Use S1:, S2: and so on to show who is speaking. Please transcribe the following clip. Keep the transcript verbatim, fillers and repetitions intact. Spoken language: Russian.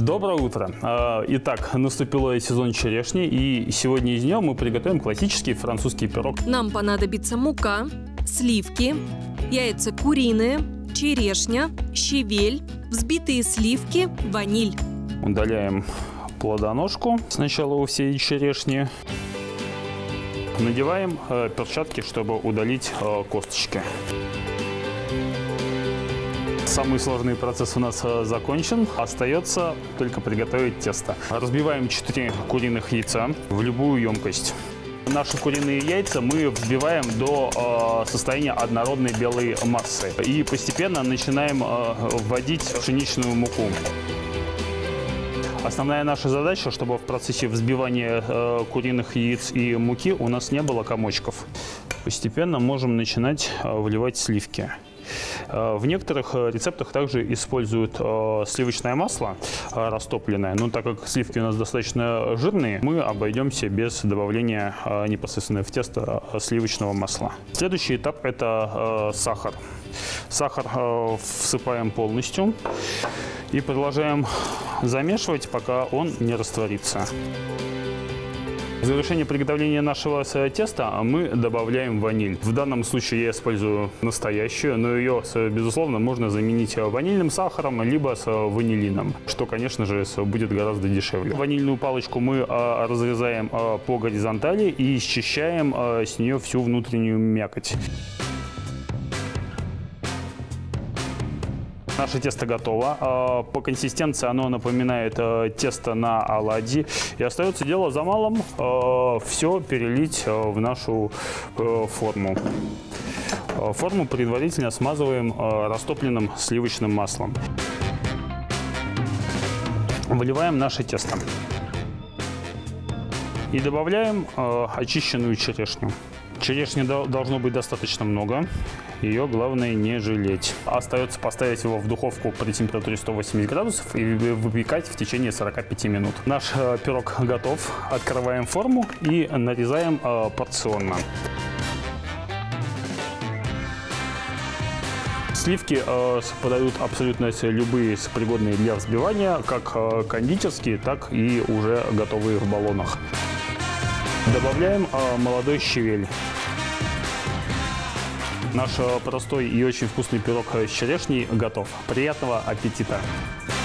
S1: Доброе утро! Итак, наступил сезон черешни, и сегодня из нее мы приготовим классический французский пирог.
S2: Нам понадобится мука, сливки, яйца куриные, черешня, щавель, взбитые сливки, ваниль.
S1: Удаляем плодоножку сначала у всей черешни. Надеваем перчатки, чтобы удалить косточки. Самый сложный процесс у нас закончен. Остается только приготовить тесто. Разбиваем четыре куриных яйца в любую емкость. Наши куриные яйца мы взбиваем до состояния однородной белой массы. И постепенно начинаем вводить пшеничную муку. Основная наша задача, чтобы в процессе взбивания куриных яиц и муки у нас не было комочков. Постепенно можем начинать вливать сливки. В некоторых рецептах также используют сливочное масло растопленное, но так как сливки у нас достаточно жирные, мы обойдемся без добавления непосредственно в тесто сливочного масла. Следующий этап – это сахар. Сахар всыпаем полностью и продолжаем замешивать, пока он не растворится. В завершение приготовления нашего теста мы добавляем ваниль. В данном случае я использую настоящую, но ее, безусловно, можно заменить ванильным сахаром, либо с ванилином, что, конечно же, будет гораздо дешевле. Ванильную палочку мы разрезаем по горизонтали и счищаем с нее всю внутреннюю мякоть. Наше тесто готово. По консистенции оно напоминает тесто на оладьи. И остается дело за малым – все перелить в нашу форму. Форму предварительно смазываем растопленным сливочным маслом. Выливаем наше тесто. И добавляем очищенную черешню. Черешни должно быть достаточно много. Ее главное не жалеть. Остается поставить его в духовку при температуре сто восемьдесят градусов и выпекать в течение сорока пяти минут. Наш пирог готов. Открываем форму и нарезаем порционно. Сливки подают абсолютно любые пригодные для взбивания, как кондитерские, так и уже готовые в баллонах. Добавляем молодой щавель. Наш простой и очень вкусный пирог с черешней готов. Приятного аппетита!